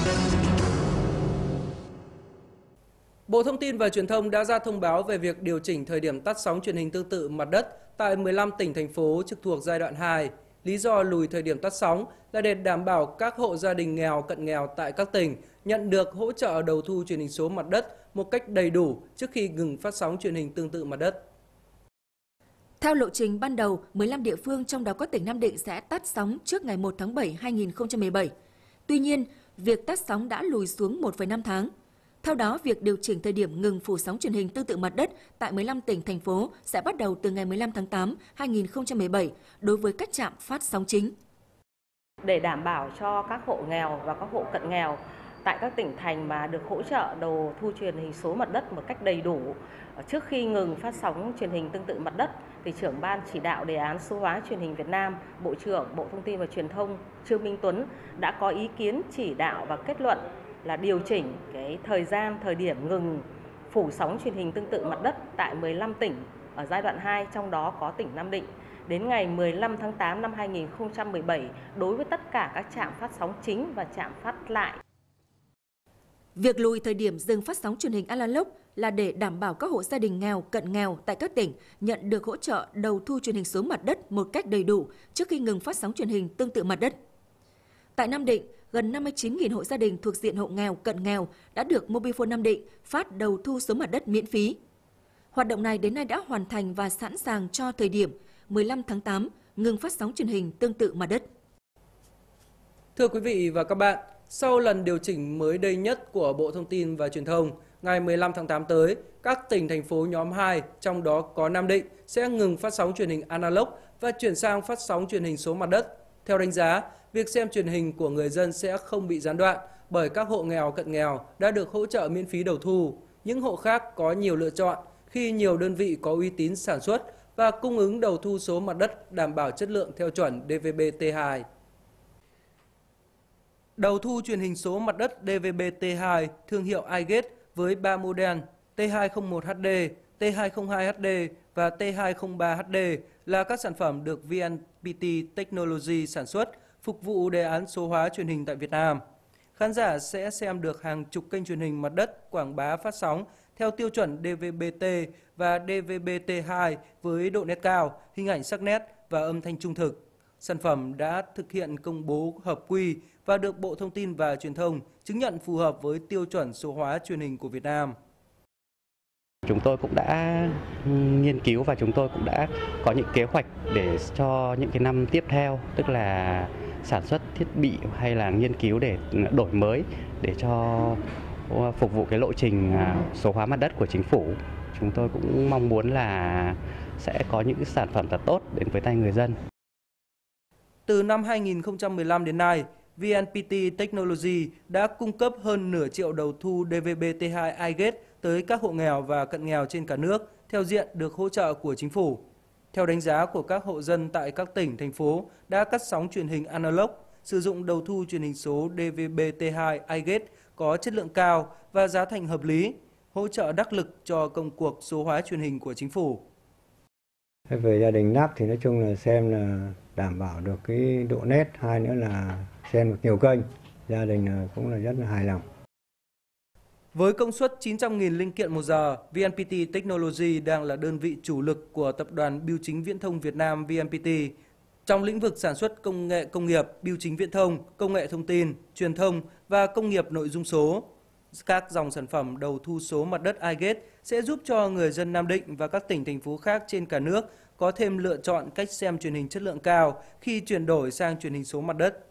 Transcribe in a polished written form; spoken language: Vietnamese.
Bộ Thông tin và Truyền thông đã ra thông báo về việc điều chỉnh thời điểm tắt sóng truyền hình tương tự mặt đất tại 15 tỉnh, thành phố trực thuộc giai đoạn 2. Lý do lùi thời điểm tắt sóng là để đảm bảo các hộ gia đình nghèo, cận nghèo tại các tỉnh nhận được hỗ trợ đầu thu truyền hình số mặt đất một cách đầy đủ trước khi ngừng phát sóng truyền hình tương tự mặt đất. Theo lộ trình ban đầu, 15 địa phương trong đó có tỉnh Nam Định sẽ tắt sóng trước ngày 1 tháng 7 2017. Tuy nhiên, việc tắt sóng đã lùi xuống 1,5 tháng. Theo đó, việc điều chỉnh thời điểm ngừng phủ sóng truyền hình tương tự mặt đất tại 15 tỉnh, thành phố sẽ bắt đầu từ ngày 15 tháng 8 2017 đối với các trạm phát sóng chính. Để đảm bảo cho các hộ nghèo và các hộ cận nghèo tại các tỉnh thành mà được hỗ trợ đầu thu truyền hình số mặt đất một cách đầy đủ trước khi ngừng phát sóng truyền hình tương tự mặt đất, thì trưởng ban chỉ đạo đề án số hóa truyền hình Việt Nam, Bộ trưởng Bộ Thông tin và Truyền thông Trương Minh Tuấn đã có ý kiến chỉ đạo và kết luận là điều chỉnh cái thời điểm ngừng phủ sóng truyền hình tương tự mặt đất tại 15 tỉnh ở giai đoạn 2, trong đó có tỉnh Nam Định, đến ngày 15 tháng 8 năm 2017 đối với tất cả các trạm phát sóng chính và trạm phát lại. Việc lùi thời điểm dừng phát sóng truyền hình analog là để đảm bảo các hộ gia đình nghèo, cận nghèo tại các tỉnh nhận được hỗ trợ đầu thu truyền hình số mặt đất một cách đầy đủ trước khi ngừng phát sóng truyền hình tương tự mặt đất. Tại Nam Định, gần 59.000 hộ gia đình thuộc diện hộ nghèo, cận nghèo đã được Mobifone Nam Định phát đầu thu số mặt đất miễn phí. Hoạt động này đến nay đã hoàn thành và sẵn sàng cho thời điểm 15 tháng 8 ngừng phát sóng truyền hình tương tự mặt đất. Thưa quý vị và các bạn, sau lần điều chỉnh mới đây nhất của Bộ Thông tin và Truyền thông, ngày 15 tháng 8 tới, các tỉnh, thành phố nhóm 2, trong đó có Nam Định, sẽ ngừng phát sóng truyền hình analog và chuyển sang phát sóng truyền hình số mặt đất. Theo đánh giá, việc xem truyền hình của người dân sẽ không bị gián đoạn bởi các hộ nghèo, cận nghèo đã được hỗ trợ miễn phí đầu thu. Những hộ khác có nhiều lựa chọn khi nhiều đơn vị có uy tín sản xuất và cung ứng đầu thu số mặt đất đảm bảo chất lượng theo chuẩn DVB-T2. Đầu thu truyền hình số mặt đất DVB-T2 thương hiệu iGate với 3 model T201HD, T202HD và T203HD là các sản phẩm được VNPT Technology sản xuất phục vụ đề án số hóa truyền hình tại Việt Nam. Khán giả sẽ xem được hàng chục kênh truyền hình mặt đất quảng bá phát sóng theo tiêu chuẩn DVB-T và DVB-T2 với độ nét cao, hình ảnh sắc nét và âm thanh trung thực. Sản phẩm đã thực hiện công bố hợp quy và được Bộ Thông tin và Truyền thông chứng nhận phù hợp với tiêu chuẩn số hóa truyền hình của Việt Nam. Chúng tôi cũng đã nghiên cứu và chúng tôi cũng đã có những kế hoạch để cho những cái năm tiếp theo, tức là sản xuất thiết bị hay là nghiên cứu để đổi mới để cho phục vụ cái lộ trình số hóa mặt đất của chính phủ. Chúng tôi cũng mong muốn là sẽ có những sản phẩm thật tốt đến với tay người dân. Từ năm 2015 đến nay, VNPT Technology đã cung cấp hơn nửa triệu đầu thu DVB-T2 iGate tới các hộ nghèo và cận nghèo trên cả nước theo diện được hỗ trợ của chính phủ. Theo đánh giá của các hộ dân tại các tỉnh, thành phố đã cắt sóng truyền hình analog, sử dụng đầu thu truyền hình số DVB-T2 iGate có chất lượng cao và giá thành hợp lý, hỗ trợ đắc lực cho công cuộc số hóa truyền hình của chính phủ. Về gia đình nắp thì nói chung là xem là đảm bảo được cái độ nét, hai nữa là xem được nhiều kênh, gia đình cũng là rất là hài lòng. Với công suất 900.000 linh kiện một giờ, VNPT Technology đang là đơn vị chủ lực của Tập đoàn Bưu chính Viễn thông Việt Nam VNPT trong lĩnh vực sản xuất công nghệ công nghiệp, bưu chính viễn thông, công nghệ thông tin, truyền thông và công nghiệp nội dung số. Các dòng sản phẩm đầu thu số mặt đất iGate sẽ giúp cho người dân Nam Định và các tỉnh, thành phố khác trên cả nước có thêm lựa chọn cách xem truyền hình chất lượng cao khi chuyển đổi sang truyền hình số mặt đất.